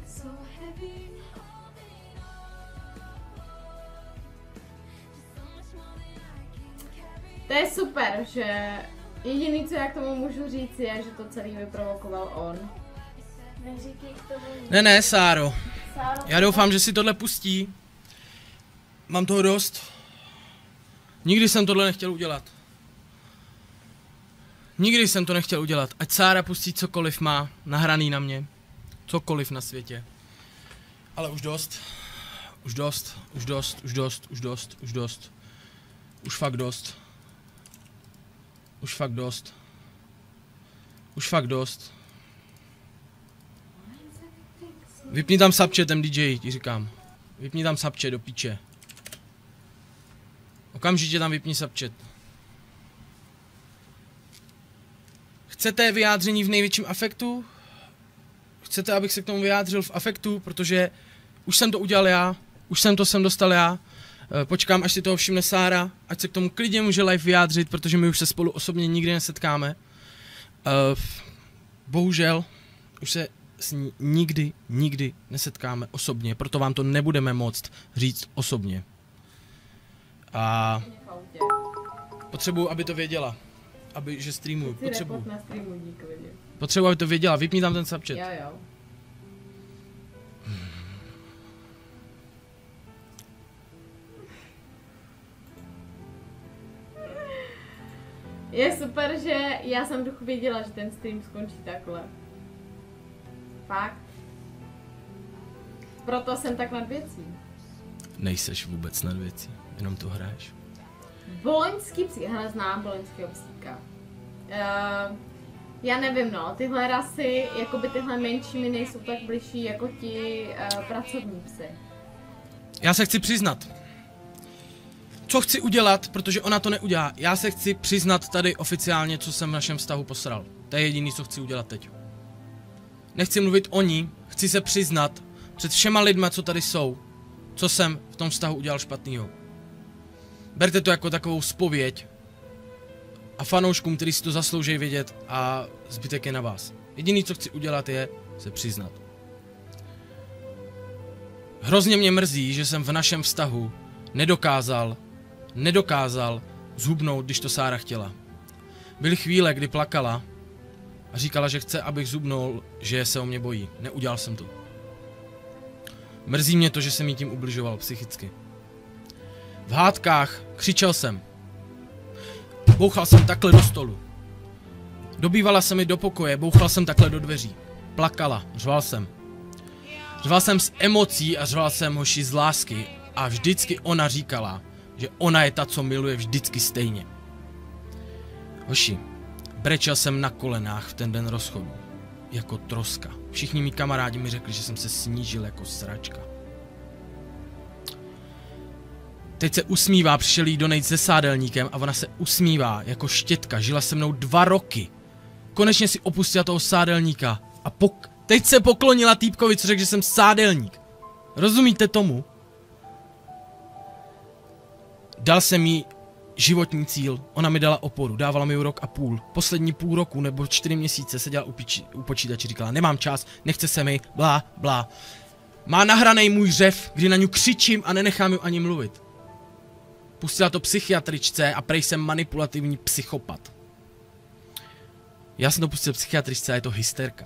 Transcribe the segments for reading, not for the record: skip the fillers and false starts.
To je super, že jediný, co já k tomu můžu říct, je, že to celý vyprovokoval on. Neříkej k tomu. Ne, Sáro. Já doufám, že si tohle pustí. Mám toho dost. Nikdy jsem tohle nechtěl udělat. Nikdy jsem to nechtěl udělat. Ať Sára pustí cokoliv má nahraný na mě. Cokoliv na světě. Ale už dost. Už dost. Už dost. Už dost. Už dost. Už dost. Už fakt dost. Už fakt dost. Už fakt dost. Vypni tam subchatem, DJ, ti říkám. Vypni tam subchat do piče. Okamžitě tam vypni subchat. Chcete vyjádření v největším afektu? Chcete, abych se k tomu vyjádřil v afektu? Protože už jsem to udělal já. Už jsem to sem dostal já. Počkám, až si toho všimne Sára. Ať se k tomu klidně může live vyjádřit, protože my už se spolu osobně nikdy nesetkáme. Bohužel, už se s ní nikdy nesetkáme osobně, proto vám to nebudeme moct říct osobně. A potřebuji, aby to věděla. Že streamuju. Potřebuji, aby to věděla. Vypni tam ten subchat. Jo. Je super, že já jsem duchu věděla, že ten stream skončí takhle. Fakt. Proto jsem tak nad věcí. Nejseš vůbec nad věcí, jenom to hraješ. Boloňský psík, hele, znám boloňského psíka. Já nevím, no, tyhle rasy, jakoby tyhle menší mi nejsou tak bližší jako ti pracovní psy. Já se chci přiznat. Co chci udělat, protože ona to neudělá. Já se chci přiznat tady oficiálně, co jsem v našem vztahu posral. To je jediný, co chci udělat teď. Nechci mluvit o ní, chci se přiznat před všema lidma, co tady jsou, co jsem v tom vztahu udělal špatnýho. Berte to jako takovou zpověď a fanouškům, kteří si to zaslouží vědět, a zbytek je na vás. Jediný, co chci udělat, je se přiznat. Hrozně mě mrzí, že jsem v našem vztahu nedokázal zhubnout, když to Sára chtěla. Byly chvíle, kdy plakala a říkala, že chce, abych zhubnul, že se o mě bojí. Neudělal jsem to. Mrzí mě to, že jsem jí tím ubližoval psychicky. V hádkách křičel jsem. Bouchal jsem takhle do stolu. Dobývala se mi do pokoje, bouchal jsem takhle do dveří. Plakala, řval jsem. Řval jsem z emocí a řval jsem, hoši, z lásky. A vždycky ona říkala, že ona je ta, co miluje vždycky stejně. Hoši, brečel jsem na kolenách v ten den rozchodu. Jako troska. Všichni mý kamarádi mi řekli, že jsem se snížil jako sračka. Teď se usmívá, přišel jí donejt se sádelníkem a ona se usmívá jako štětka. Žila se mnou 2 roky. Konečně si opustila toho sádelníka a teď se poklonila týpkovi, co řekl, že jsem sádelník. Rozumíte tomu? Dal jsem jí životní cíl, ona mi dala oporu, dávala mi 1,5 roku. Poslední půl roku nebo 4 měsíce seděla u počítače, říkala, nemám čas, nechce se mi, blá, blá. Má nahranej můj řev, kdy na ní křičím a nenechám ju ani mluvit. Pustila to psychiatričce a prej jsem manipulativní psychopat. Já jsem to pustil psychiatričce a je to hysterka.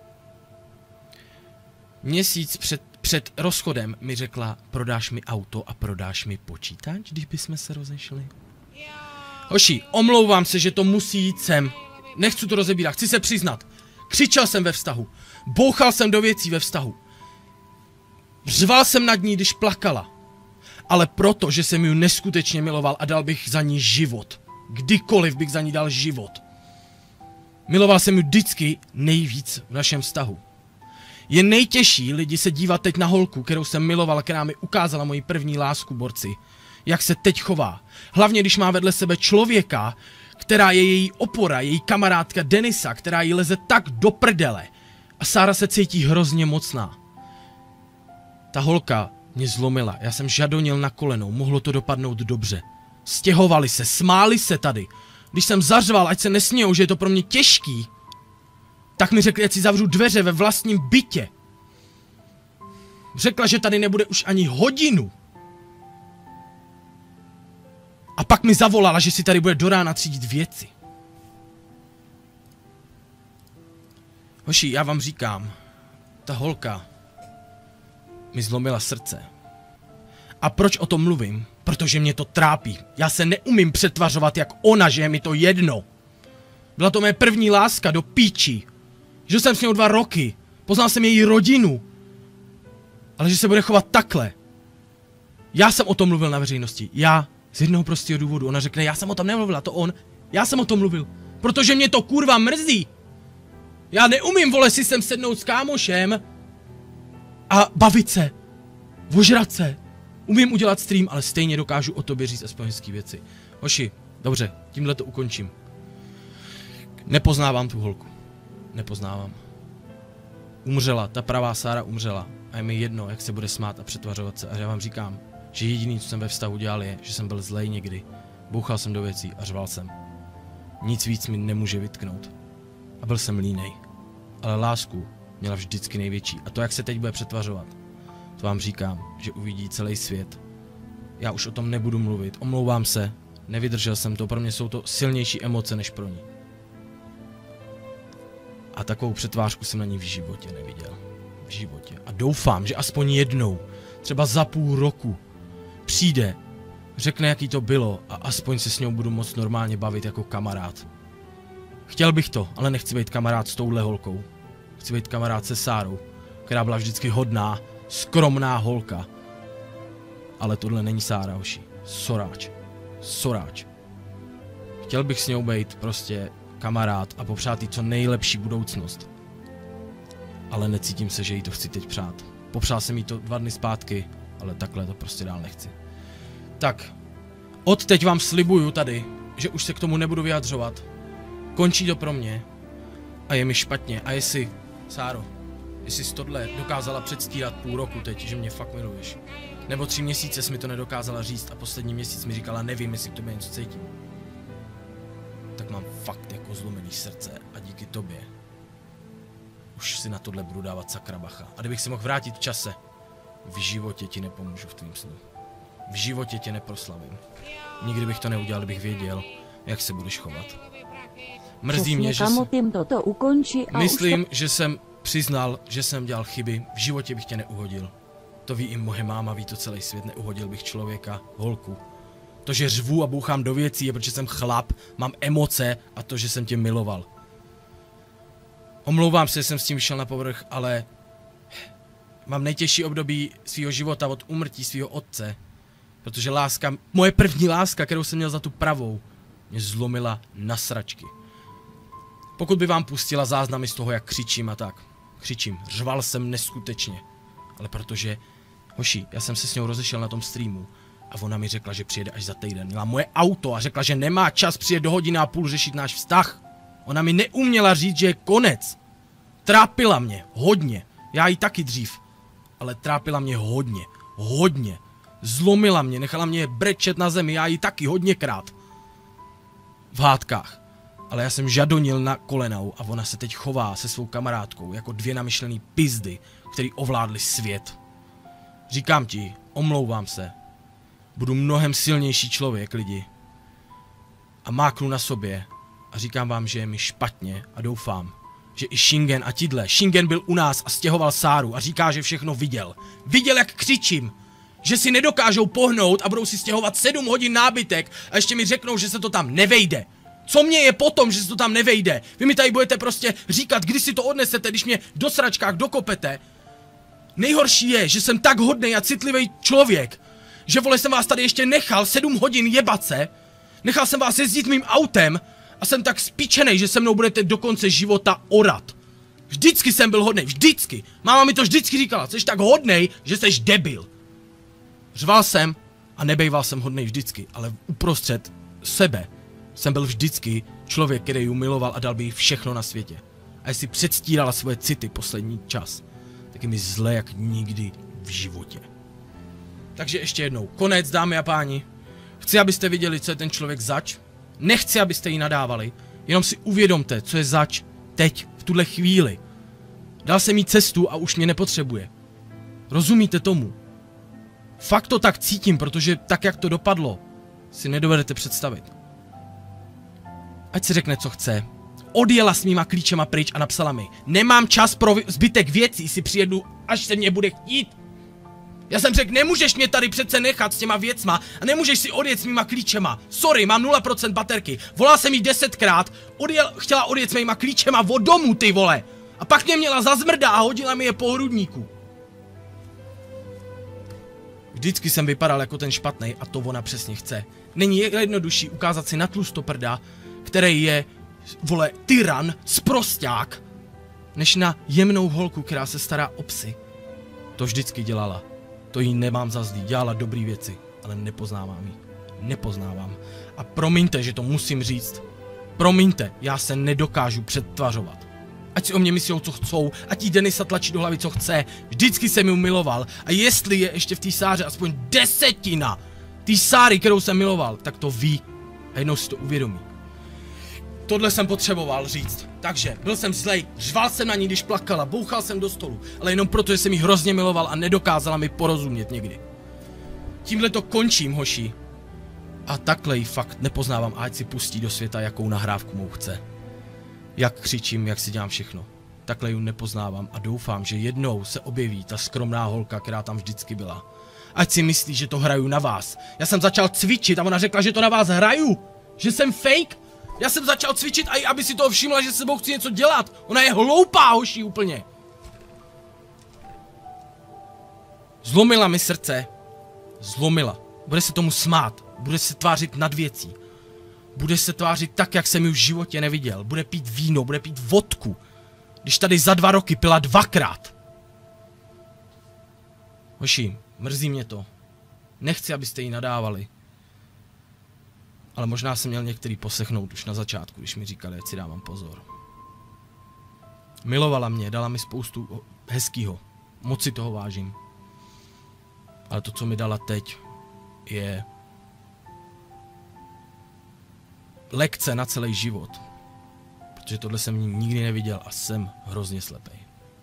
Měsíc před rozchodem mi řekla, prodáš mi auto a prodáš mi počítač, když bychom se rozešli. Hoši, omlouvám se, že to musí jít sem. Nechci to rozebírat, chci se přiznat. Křičel jsem ve vztahu. Bouchal jsem do věcí ve vztahu. Řval jsem nad ní, když plakala. Ale proto, že jsem ji neskutečně miloval a dal bych za ní život. Kdykoliv bych za ní dal život. Miloval jsem ji vždycky nejvíc v našem vztahu. Je nejtěžší lidi se dívat teď na holku, kterou jsem miloval, která mi ukázala moji první lásku, borci. Jak se teď chová. Hlavně, když má vedle sebe člověka, která je její opora, její kamarádka Denisa, která jí leze tak do prdele. A Sára se cítí hrozně mocná. Ta holka mě zlomila, já jsem žadonil na kolenou, mohlo to dopadnout dobře. Stěhovali se, smáli se tady. Když jsem zařval, ať se nesmějou, že je to pro mě těžký, tak mi řekli, ať si zavřu dveře ve vlastním bytě. Řekla, že tady nebude už ani hodinu. A pak mi zavolala, že si tady bude do rána třídit věci. Hoši, já vám říkám, ta holka mi zlomila srdce. A proč o tom mluvím? Protože mě to trápí. Já se neumím přetvařovat jak ona, že je mi to jedno. Byla to mé první láska do píči. Žil jsem s ní 2 roky. Poznal jsem její rodinu. Ale že se bude chovat takhle. Já jsem o tom mluvil na veřejnosti. Já z jednoho prostého důvodu. Ona řekne, já jsem o tom nemluvila, to on. Já jsem o tom mluvil. Protože mě to kurva mrzí. Já neumím, vole, si sem sednout s kámošem a bavit se. Ožrat se. Umím udělat stream, ale stejně dokážu o tobě říct aspoň hezký věci. Hoši, dobře, tímhle to ukončím. Nepoznávám tu holku. Nepoznávám. Umřela, ta pravá Sára umřela. A je mi jedno, jak se bude smát a přetvařovat se. A já vám říkám, že jediný, co jsem ve vztahu dělal, je, že jsem byl zlej někdy. Bouchal jsem do věcí a řval jsem. Nic víc mi nemůže vytknout. A byl jsem línej. Ale lásku měla vždycky největší. A to, jak se teď bude přetvařovat, to vám říkám, že uvidí celý svět. Já už o tom nebudu mluvit. Omlouvám se. Nevydržel jsem to. Pro mě jsou to silnější emoce než pro ní. A takovou přetvářku jsem na ní v životě neviděl. V životě. A doufám, že aspoň jednou, třeba za půl roku, přijde, řekne, jaký to bylo a aspoň se s ní budu moct normálně bavit jako kamarád. Chtěl bych to, ale nechci být kamarád s touhle holkou. Chci být kamarád se Sárou, která byla vždycky hodná, skromná holka. Ale tohle není Sára, hoši. Soráč. Soráč. Chtěl bych s ní být prostě kamarád a popřát jí co nejlepší budoucnost. Ale necítím se, že jí to chci teď přát. Popřál jsem jí to 2 dny zpátky, ale takhle to prostě dál nechci. Tak, od teď vám slibuju tady, že už se k tomu nebudu vyjadřovat. Končí to pro mě a je mi špatně. A jestli, Sáro, jestli jsi tohle dokázala předstírat půl roku teď, že mě fakt miluješ. Nebo 3 měsíce jsi mi to nedokázala říct a poslední měsíc mi říkala, nevím, jestli k tobě něco cítím. Tak mám fakt jako zlomený srdce a díky tobě už si na tohle budu dávat sakra bacha. A kdybych si mohl vrátit v čase, v životě ti nepomůžu v tvým snu. V životě tě neproslavím. Nikdy bych to neudělal, kdybych věděl, jak se budeš chovat. Mrzí mě, že myslím, že jsem přiznal, že jsem dělal chyby. V životě bych tě neuhodil. To ví i moje máma, ví to celý svět. Neuhodil bych člověka, holku. To, že řvu a bouchám do věcí, je protože jsem chlap, mám emoce a to, že jsem tě miloval. Omlouvám se, že jsem s tím vyšel na povrch, ale mám nejtěžší období svého života od úmrtí svého otce. Protože láska, moje první láska, kterou jsem měl za tu pravou, mě zlomila na sračky. Pokud by vám pustila záznamy z toho, jak křičím a tak. Křičím, řval jsem neskutečně. Ale protože, hoši, já jsem se s ňou rozešel na tom streamu a ona mi řekla, že přijede až za týden. Měla moje auto a řekla, že nemá čas přijet do 1,5 hodiny řešit náš vztah. Ona mi neuměla říct, že je konec. Trápila mě, hodně. Já ji taky dřív. Ale trápila mě hodně, hodně. Zlomila mě, nechala mě brečet na zemi, já ji taky hodněkrát. V hádkách. Ale já jsem žadonil na kolenou a ona se teď chová se svou kamarádkou jako 2 namyšlený pizdy, který ovládli svět. Říkám ti, omlouvám se. Budu mnohem silnější člověk, lidi. A máknu na sobě a říkám vám, že je mi špatně a doufám, že i Shingen a tidle. Shingen byl u nás a stěhoval Sáru a říká, že všechno viděl. Viděl, jak křičím. Že si nedokážou pohnout a budou si stěhovat 7 hodin nábytek a ještě mi řeknou, že se to tam nevejde. Co mě je potom, že se to tam nevejde? Vy mi tady budete prostě říkat, kdy si to odnesete, když mě do sračkách dokopete. Nejhorší je, že jsem tak hodnej a citlivý člověk, že vole jsem vás tady ještě nechal 7 hodin jebat se. Nechal jsem vás jezdit mým autem a jsem tak spíčenej, že se mnou budete do konce života orat. Vždycky jsem byl hodnej, vždycky. Máma mi to vždycky říkala, jsi tak hodnej, že jsi debil. Řval jsem a nebejval jsem hodnej vždycky, ale uprostřed sebe jsem byl vždycky člověk, který ji miloval a dal by jí všechno na světě. A jestli předstírala svoje city poslední čas, tak je mi zle jak nikdy v životě. Takže ještě jednou, konec, dámy a páni. Chci, abyste viděli, co je ten člověk zač. Nechci, abyste jí nadávali. Jenom si uvědomte, co je zač teď, v tuhle chvíli. Dal jsem jí cestu a už mě nepotřebuje. Rozumíte tomu? Fakt to tak cítím, protože tak, jak to dopadlo, si nedovedete představit. Ať si řekne, co chce. Odjela s mýma klíčema pryč a napsala mi: nemám čas pro zbytek věcí, si přijedu, až se mě bude chtít. Já jsem řekl, nemůžeš mě tady přece nechat s těma věcma a nemůžeš si odjet s mýma klíčema. Sorry, mám 0% baterky. Volal jsem jí 10krát, chtěla odjet s mýma klíčema od domu, ty vole. A pak mě měla za zmrda a hodila mi je po hrudníku. Vždycky jsem vypadal jako ten špatnej a to ona přesně chce. Není jednodušší ukázat si na tlustoprda, který je, vole, tyran, sprosťák, než na jemnou holku, která se stará o psy. To vždycky dělala. To jí nemám za zlý. Dělala dobrý věci, ale nepoznávám jí. Nepoznávám. A promiňte, že to musím říct. Promiňte, já se nedokážu předtvařovat. Ať si o mě myslí, co chcou, ať jí Denisa tlačí do hlavy, co chce. Vždycky jsem ji miloval. A jestli je ještě v té Sáře aspoň 10 té Sáry, kterou jsem miloval, tak to ví. A jednou si to uvědomí. Tohle jsem potřeboval říct. Takže, byl jsem zlej, řval jsem na ní, když plakala, bouchal jsem do stolu, ale jenom proto, že jsem jí hrozně miloval a nedokázala mi porozumět někdy. Tímhle to končím, hoši. A takhle ji fakt nepoznávám, ať si pustí do světa, jakou nahrávku mou chce. Jak křičím, jak si dělám všechno. Takhle ji nepoznávám a doufám, že jednou se objeví ta skromná holka, která tam vždycky byla. Ať si myslí, že to hraju na vás. Já jsem začal cvičit a ona řekla, že to na vás hraju. Že jsem fake. Já jsem začal cvičit, a aby si toho všimla, že s sebou chci něco dělat. Ona je hloupá, hoší, úplně. Zlomila mi srdce. Zlomila. Bude se tomu smát. Bude se tvářit nad věcí. Bude se tvářit tak, jak jsem ji v životě neviděl. Bude pít víno, bude pít vodku. Když tady za 2 roky pila 2krát. Hoši, mrzí mě to. Nechci, abyste jí nadávali. Ale možná jsem měl některý poslechnout už na začátku, když mi říkali, ať si dávám pozor. Milovala mě, dala mi spoustu hezkýho. Moc si toho vážím. Ale to, co mi dala teď, je lekce na celý život. Protože tohle jsem nikdy neviděl a jsem hrozně slepej.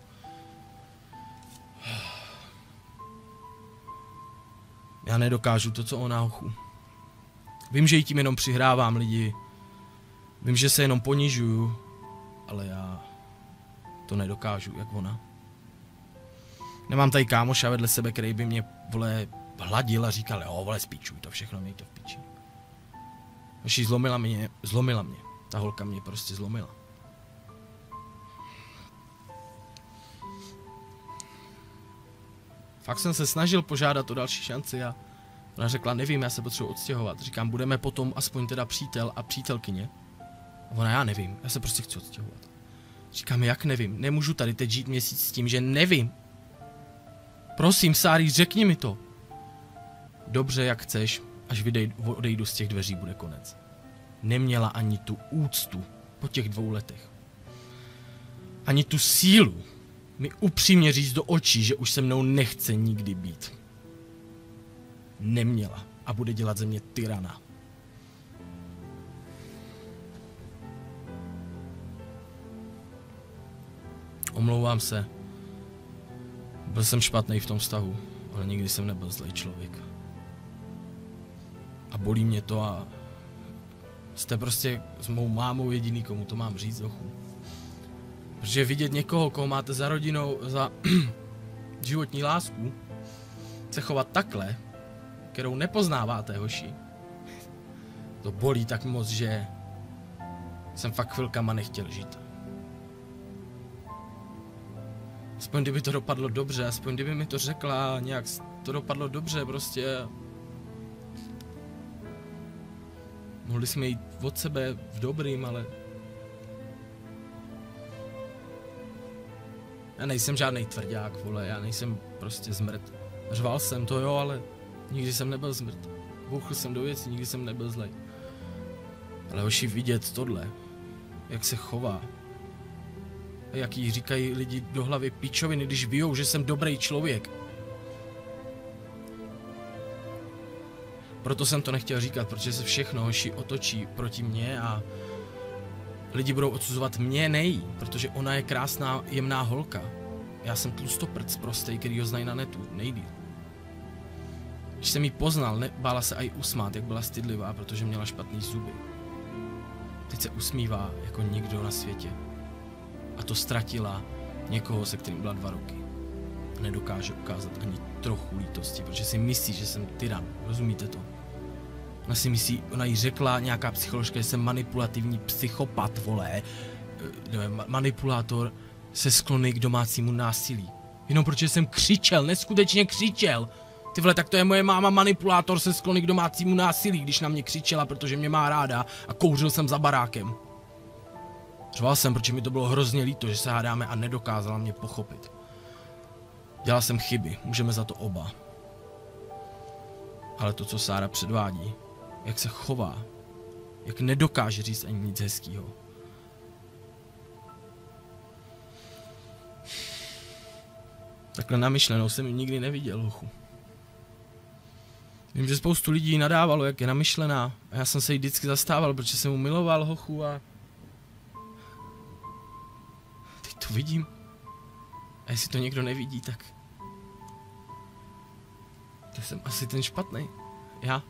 Já nedokážu to, co ona, hochu. Vím, že jí tím jenom přihrávám lidi. Vím, že se jenom ponižuju. Ale já to nedokážu, jak ona. Nemám tady kámoša vedle sebe, který by mě, vole, hladil a říkal, jo, vole, spíčuj to všechno, měj to v piči. Hoši, zlomila mě. Ta holka mě prostě zlomila. Fakt jsem se snažil požádat o další šanci a ona řekla, nevím, já se potřebuji odstěhovat. Říkám, budeme potom aspoň teda přítel a přítelkyně. A ona, já nevím, já se prostě chci odstěhovat. Říkám, jak nevím, nemůžu tady teď žít měsíc s tím, že nevím. Prosím, Sári, řekni mi to. Dobře, jak chceš, až odejdu z těch dveří, bude konec. Neměla ani tu úctu po těch 2 letech. Ani tu sílu mi upřímně říct do očí, že už se mnou nechce nikdy být. Neměla a bude dělat ze mě tyrana. Omlouvám se. Byl jsem špatný v tom vztahu, ale nikdy jsem nebyl zlej člověk. A bolí mě to a jste prostě s mou mámou jediný, komu to mám říct, ochu. Protože vidět někoho, koho máte za rodinou, za životní lásku, se chovat takhle, kterou nepoznáváte, hoši, to bolí tak moc, že jsem fakt chvilkama nechtěl žít. Aspoň kdyby to dopadlo dobře, aspoň kdyby mi to řekla, nějak to dopadlo dobře, prostě. Mohli jsme jít od sebe v dobrým, ale já nejsem žádnej tvrdák, vole, já nejsem prostě zmrt. Řval jsem to, jo, ale nikdy jsem nebyl zmrt. Bouchl jsem do věcí, nikdy jsem nebyl zlej. Ale hoši, vidět tohle, jak se chová, a jak jí říkají lidi do hlavy pičoviny, když víjou, že jsem dobrý člověk. Proto jsem to nechtěl říkat, protože se všechno, hoši, otočí proti mně a lidi budou odsuzovat mě, nej, protože ona je krásná, jemná holka. Já jsem tlustoprc prostej, který ho znají na netu, nejdýl. Když jsem jí poznal, bála se i usmát, jak byla stydlivá, protože měla špatný zuby. Teď se usmívá jako nikdo na světě. A to ztratila někoho, se kterým byla 2 roky. A nedokáže ukázat ani trochu lítosti, protože si myslí, že jsem tyran. Rozumíte to? Ona si myslí, ona jí řekla nějaká psycholožka, že jsem manipulativní psychopat, vole. Manipulátor se sklony k domácímu násilí. Jenom protože jsem křičel, neskutečně křičel. Ty vole, tak to je moje máma manipulátor se sklony k domácímu násilí, když na mě křičela, protože mě má ráda a kouřil jsem za barákem. Řval jsem, protože mi to bylo hrozně líto, že se hádáme a nedokázala mě pochopit. Dělal jsem chyby, můžeme za to oba. Ale to, co Sára předvádí, jak se chová, jak nedokáže říct ani nic hezkýho. Takhle namyšlenou jsem ji nikdy neviděl, hochu. Vím, že spoustu lidí nadávalo, jak je namyšlená. A já jsem se jí vždycky zastával, protože jsem mu miloval, hochu, a... teď to vidím. A jestli to někdo nevidí, tak... to jsem asi ten špatný. Já.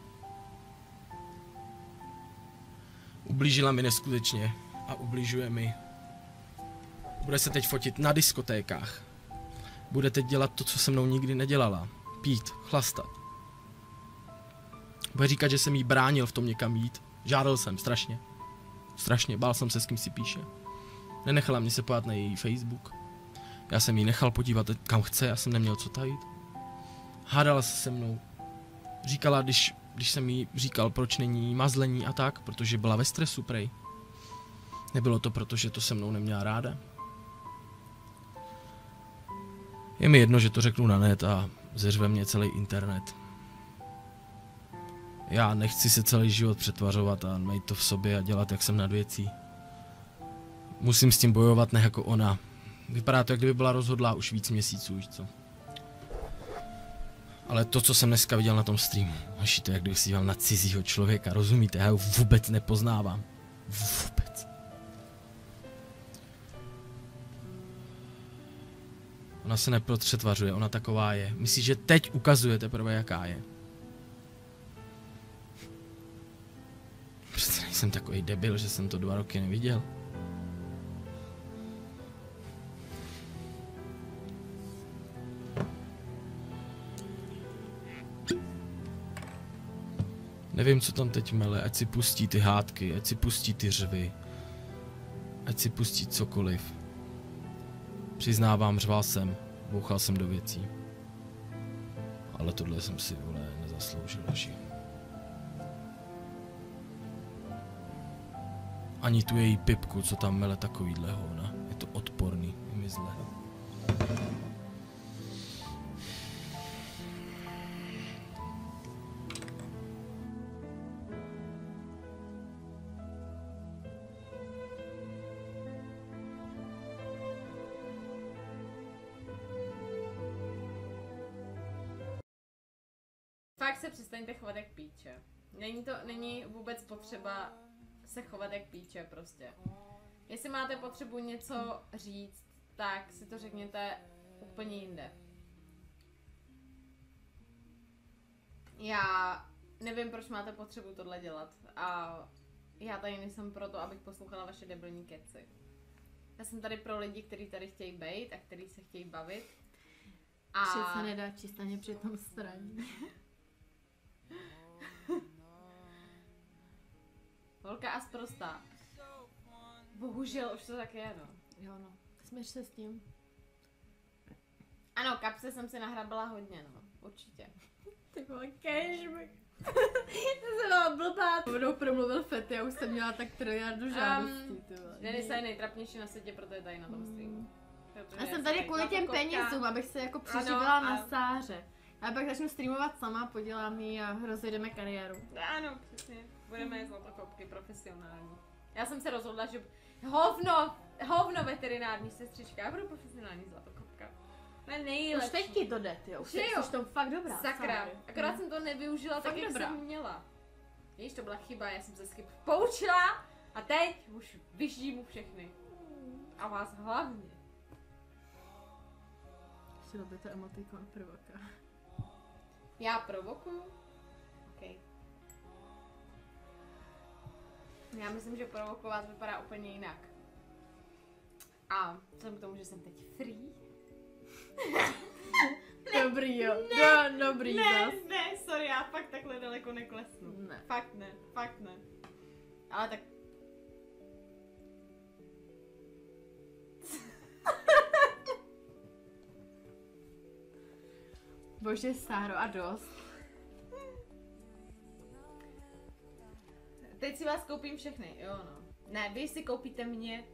Ublížila mi neskutečně. A ubližuje mi. Bude se teď fotit na diskotékách. Bude teď dělat to, co se mnou nikdy nedělala. Pít, chlastat. Bude říkat, že jsem jí bránil v tom někam jít. Žádal jsem, strašně. Strašně, bál jsem se, s kým si píše. Nenechala mě se podívat na její Facebook. Já jsem jí nechal podívat, kam chce, já jsem neměl co tajit. Hádala se mnou. Říkala, když jsem jí říkal, proč není mazlení a tak, protože byla ve stresu, prej. Nebylo to proto, že to se mnou neměla ráda. Je mi jedno, že to řeknu na net a zeřve mě celý internet. Já nechci se celý život přetvařovat a mít to v sobě a dělat, jak jsem nad věcí. Musím s tím bojovat, ne jako ona. Vypadá to, jak kdyby byla rozhodlá už víc měsíců, víš co? Ale to, co jsem dneska viděl na tom streamu, až to, jak kdyby si dělal na cizího člověka, rozumíte? Já ho vůbec nepoznávám. Vůbec. Ona se nepřetvařuje, ona taková je. Myslíš, že teď ukazuje teprve, jaká je. Přece nejsem takový debil, že jsem to 2 roky neviděl. Nevím, co tam teď mele, ať si pustí ty hádky, ať si pustí ty řvy. Ať si pustí cokoliv. Přiznávám, řval jsem, bouchal jsem do věcí. Ale tohle jsem si, vole, nezasloužil hoši. Ani tu její pipku, co tam mele takovýhle hovna. Je to odporný, je mi zle. Fakt se přestaňte chovat jak píče. Není vůbec potřeba se chovat jak píče prostě. Jestli máte potřebu něco říct, tak si to řekněte úplně jinde. Já nevím, proč máte potřebu tohle dělat a já tady nejsem proto, abych poslouchala vaše debilní keci. Já jsem tady pro lidi, kteří tady chtějí bejt a kteří se chtějí bavit. A... Vše se nedá čistaně při tom straní. Holka a sprostá. Bohužel už to tak je, no. Jo no, směř se s tím. Ano, kapse jsem si nahrabala hodně, no. Určitě. Ty vole, cashback. To se byla blbá. Mnou promluvil Fety, já už jsem měla tak triliardu žádostí, ty vole. Denisa je nejtrapnější na světě, proto je tady na tom streamu. Já jsem tady kvůli těm penězům, abych se jako přiživila na Sáře. A pak začnu streamovat sama, podělám jí a rozjedeme kariéru. Ano, přesně. Budeme zlatokopky profesionální. Já jsem se rozhodla, že hovno veterinární sestřička, já budu profesionální zlatokopka. To je nejlepší. Už teď ti to jde, ty jo. Už jsi to fakt dobrá. Sakra. Akorát jsem to nevyužila tak, jak jsem měla. Víš, to byla chyba, já jsem se z chyb poučila a teď už vyždím mu všechny. A vás hlavně. Chtěla by to emotikon provoka. Já provokuju? OK. Já myslím, že provokovat vypadá úplně jinak. A vzhledem k tomu, že jsem teď free. Dobrý jo, dobrý zas. Ne, sorry, já fakt takhle daleko neklesnu. Ne. Fakt ne. Ale tak... Bože, Sáro, a dost. Teď si vás koupím všechny, jo no. Ne, vy si koupíte mě.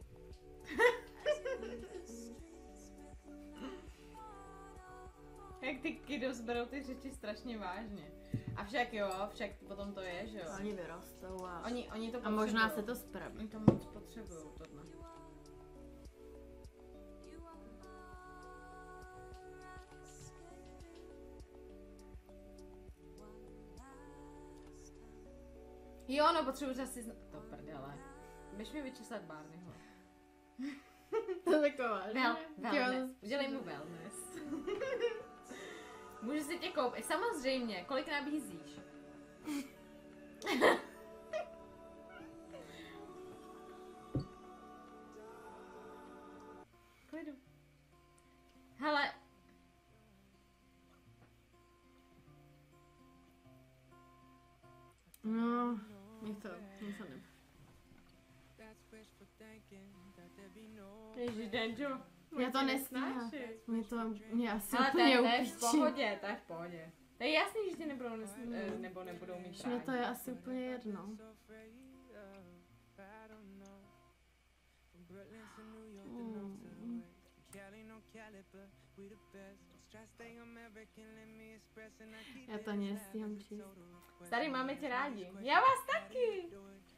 Jak ty kiddos berou ty řeči strašně vážně. A však jo, však potom to je, že jo. Oni vyrostou a... Oni to A potřebujou. možná se to spraví. Oni to moc potřebujou, tohle. Jo, no potřebuji asi to prdele. Běž mi vyčesat Barneyho. To je taková, Wellness. Udělej mu wellness. Můžu si tě koupit. Samozřejmě, kolik nabízíš? Klidu. Hele. No, mě to ne. Ježiš, Denjo. Já to nesnáším. Mě asi Ale úplně to je v upíčí. pohodě, to je v pohodě. To je jasný, že tě nebudou, nebo nebudou mít Mě rádi. to je asi úplně jedno. Já to nestíhám číst. Starý, máme tě rádi. Já vás taky.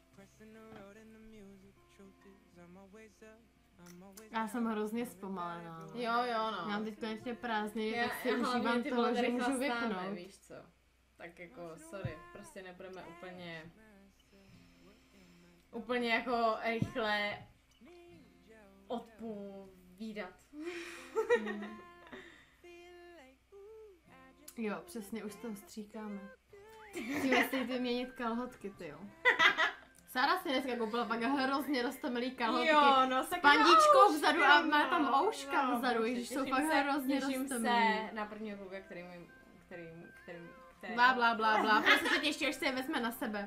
Já jsem hrozně zpomalená. Jo, no. Mám teď konečně prázdniny, tak si hlavně užívám ty toho, vole že tady můžu chlastáme, vypnout. víš co. Tak jako, sorry, prostě nebudeme úplně jako rychle odpovídat. Jo, přesně, už to stříkáme. Musíme si vyměnit kalhotky, ty jo. Sára si dneska koupila pak hrozně roztomilý kalhotky. Jo, no, s pandičkou vzadu a má tam ouška vzadu, když jsou Těším fakt se- hrozně Těším roztomilý. se na prvního kluka, který Blá, blá, blá, blá, prostě se těší, až se je vezme na sebe.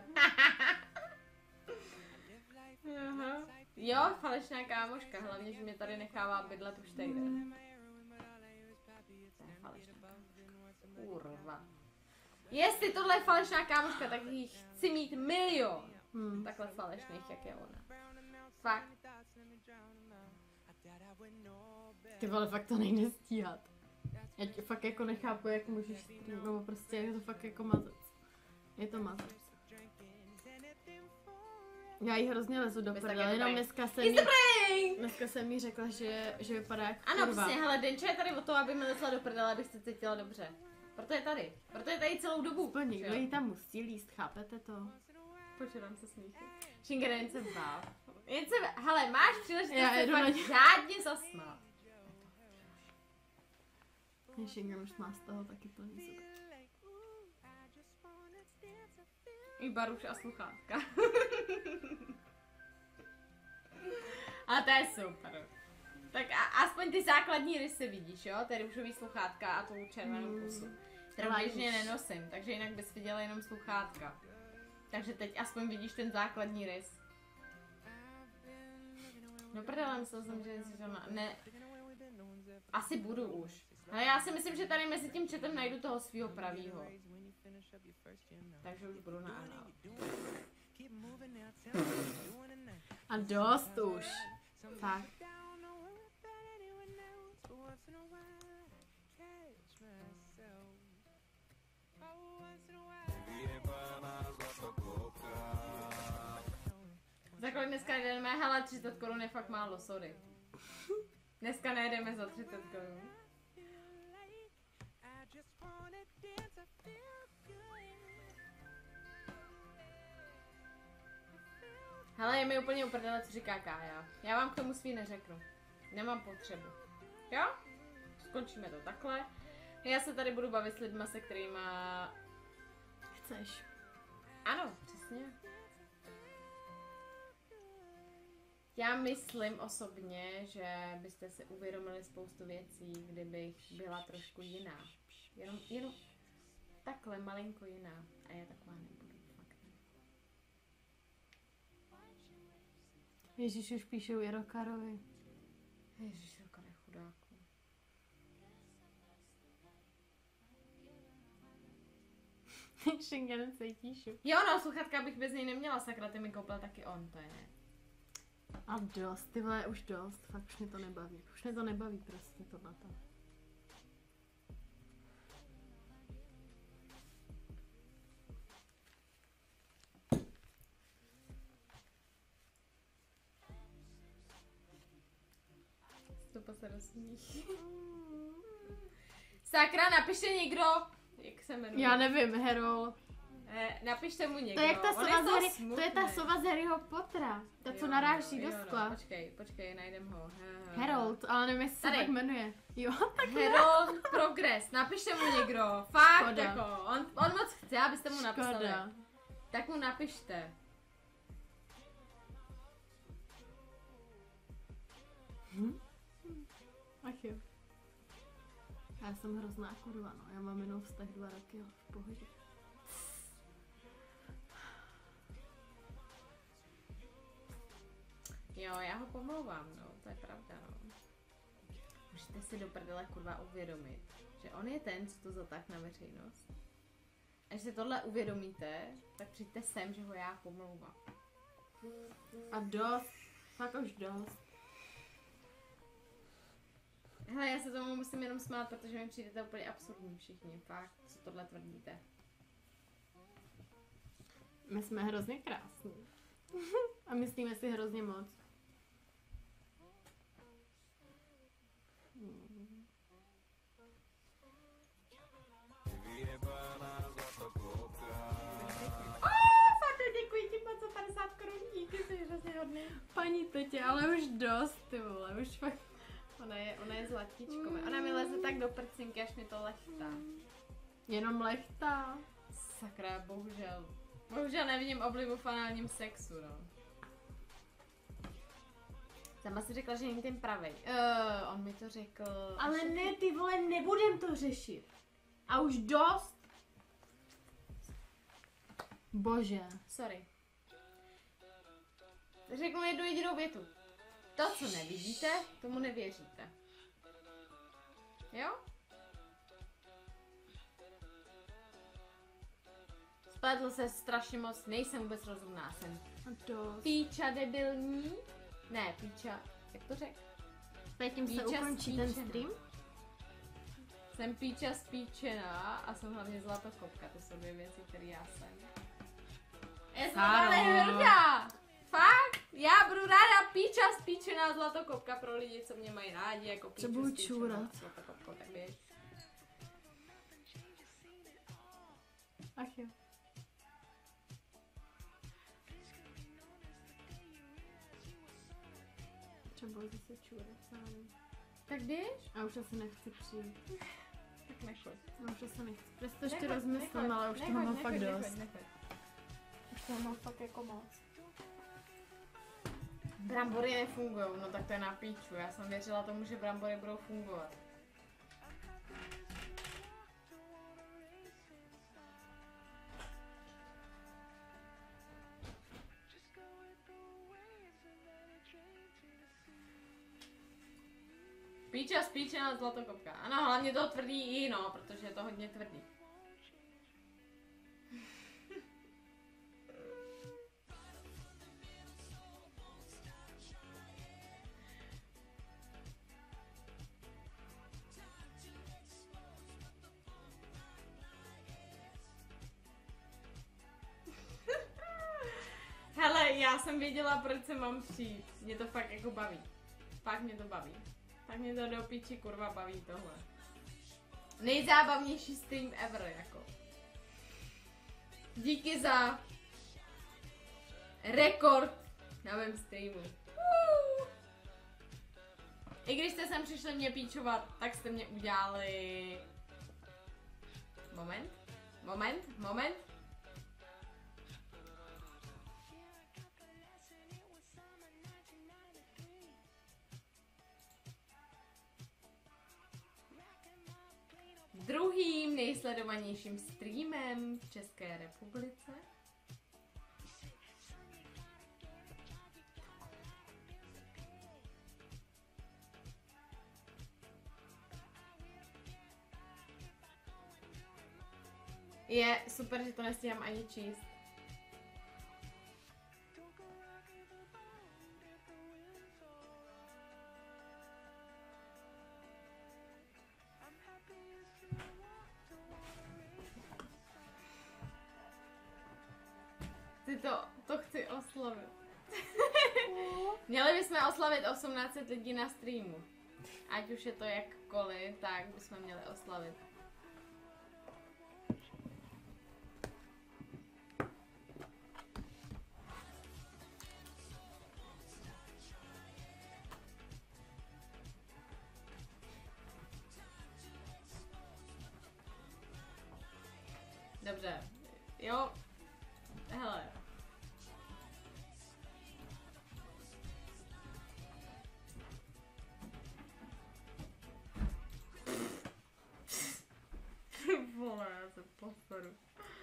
Aha. Jo, falešná kámoška, hlavně, že mě tady nechává bydlet už týden. To je falešná kámoška. Kurva. Jestli tohle je falešná kámoška, tak jich chci mít milion. Takhle falešných, jak je ona. Fakt. Ty vole, fakt to nejde stíhat. Já tě fakt jako nechápu, jak můžeš, nebo prostě je to fakt jako mazec. Je to mazec. Já jí hrozně lezu do Bys tak prdele, je jenom dobrý. dneska jsem jí řekla, že vypadá jak Ano, kurva. přesně, hele, Denča je tady o to, aby mi lesla do prdele, abych se cítila dobře. Proto je tady. Proto je tady celou dobu. Úplně někdo že jo? jí tam musí líst, chápete to? Počítám se smíchy. Šingere, jen se bál. Hele, máš příležitost Já se jedu na fakt ně. řádně zasmát. Šingan už má z toho taky plný zub. I baruš a sluchátka. A to je super. Tak aspoň ty základní rysy vidíš, jo? Ty růžový sluchátka a tu červenou pusu. Kterou běžně nenosím, takže jinak bys viděla jenom sluchátka. Takže teď aspoň vidíš ten základní rys. No prdele, myslel jsem, že jsi to ne... Asi budu už. Ale já si myslím, že tady mezi tím chatem najdu toho svýho pravýho. Takže už budu na anal. A dost už. Fakt. Takhle dneska nejdeme, hele, 30 korun je fakt málo, sorry. Dneska nejdeme za 30 korun. Hele, je mi úplně uprdele, co říká Kája. Já vám k tomu svý neřeknu. Nemám potřebu. Jo? ukončíme to takhle. Já se tady budu bavit s lidma, se kterýma... Chceš. Ano, přesně. Já myslím osobně, že byste si uvědomili spoustu věcí, kdybych byla trošku jiná. Jenom takhle malinko jiná. A já taková nebudu, fakt ne. Ježíš, už píšou Jirokarovi. Ježiš, Rokare, chudáku. Schengen cítíš. Jo, no, sluchatka bych bez něj neměla, sakra, ty mi koupil taky on, to je ne. A dost, ty vole, už dost, fakt už mě to nebaví. Už mě to nebaví prostě tohleto. Stupa se rozsmíš. Sakra, napište někdo, jak se jmenuje. Já nevím, Herol. Napište mu někdo. To je jak ta On sova z Harry, smutný. to je ta sova z Harryho Pottera. Ta, co Jo, naráží do jo, skla. No, počkej, najdem ho. Harold, ale nevím, jestli se Tady. tak jmenuje. Jo, tak Harold Progress, napište mu někdo. Fakt, Škoda. jako, on moc chce, abyste mu napsali. škoda. Tak mu napište. Ach jo. Já jsem hrozná kurva, no. Já mám jenom vztah 2 roky, ale v pohodě. Jo, já ho pomlouvám, no, to je pravda, no. Můžete si do prdele kurva uvědomit, že on je ten, co to zatáhl na veřejnost. Až si tohle uvědomíte, tak přijďte sem, že ho já pomlouvám. A dost. Fakt už dost. Hele, já se tomu musím jenom smát, protože mi přijdete úplně absurdní všichni, fakt, co tohle tvrdíte. My jsme hrozně krásní. A myslíme si hrozně moc. Děkuji ti moc za 50 korun, díky, jsi hrozně hodný. Paní tetě, ale už dost, ty vole, už fakt. Ona je zlatíčko, ona mi leze tak do prcinky, až mi to lechtá. Jenom lechtá. Sakra, bohužel. Bohužel nevidím oblibu v análním sexu, no. Sama si řekla, že není ten pravej. On mi to řekl. Ale ne, ty vole, nebudem to řešit. A už dost. Bože. Sorry. Řeknu jednu jedinou větu. To, co nevidíte, tomu nevěříte. Jo? Spletl se strašně moc, nejsem vůbec rozumná, jsem A dost. píča debilní. Ne, píča, jak to řek? Teď tím se Píča ukončí ten spíčená. stream. Jsem píča spíčená a jsem hlavně zlatokopka, to jsou dvě věci, které já jsem. Já jsem Sáro. ale hrdá! Fakt? Já budu ráda píča spíčená zlatokopka pro lidi, co mě mají rádi, jako píču budu spíčená čůrat. zlatokopko, tak běž. Ach jo. Třeba zase čůrat sám. Tak běž? A už asi nechci přijít. Tak nechoď. A už asi nechci. Prostě to ještě rozmyslím, ale už toho mám fakt dost. Už toho mám fakt jako moc. Brambory nefungujou, no tak to je na píču. Já jsem věřila tomu, že brambory budou fungovat. Píča spíčená zlatokopka. Ano, hlavně to tvrdí i, no, protože je to hodně tvrdý. Hele, já jsem věděla, proč se mám přijít. Mě to fakt jako baví. Fakt mě to baví. Tak mě to do piči kurva baví tohle. Nejzábavnější stream ever, jako. Díky za rekord na mém streamu. I když jste sem přišli mě píčovat, tak jste mě udělali... Moment. Druhým nejsledovanějším streamem v České republice. Je super, že to nestíhám ani číst. To chci oslavit. Měli bychom oslavit 1800 lidí na streamu. Ať už je to jakkoliv, tak bychom měli oslavit. Dobře, jo, hele. Vole, já se postaru.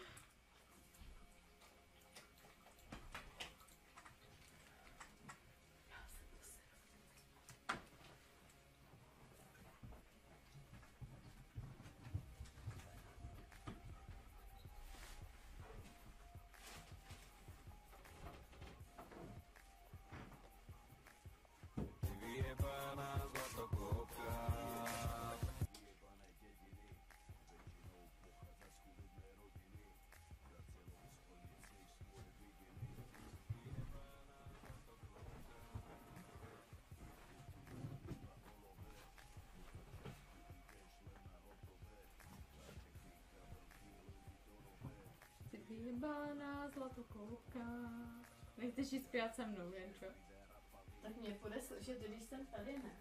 Vyjebaná zlatokouka. Nechceš jít zpívat se mnou, Jenčo? Tak mě bude slyšet, když jsem tady, ne?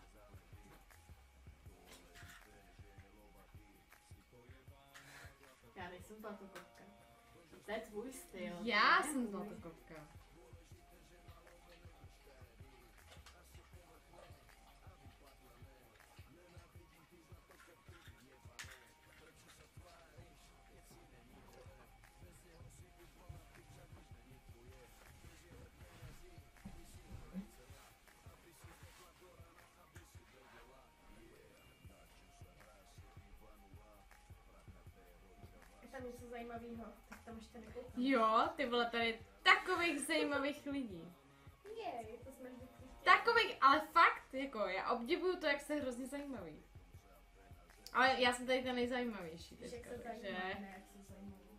Já nejsem zlatokouka. To je tvůj styl. Já jsem zlatokouka. Tam něco zajímavého, tak tam ještě nekoukám. Jo, ty vole, tady je takových zajímavých lidí. Jej, to jsme vždycky chtěli. Takových, ale fakt, jako, já obdivuju to, jak jste hrozně zajímavý. Ale já jsem tady ten nejzajímavější Víš, jak teďka, se takže... zajímá, ne jak se zajímá.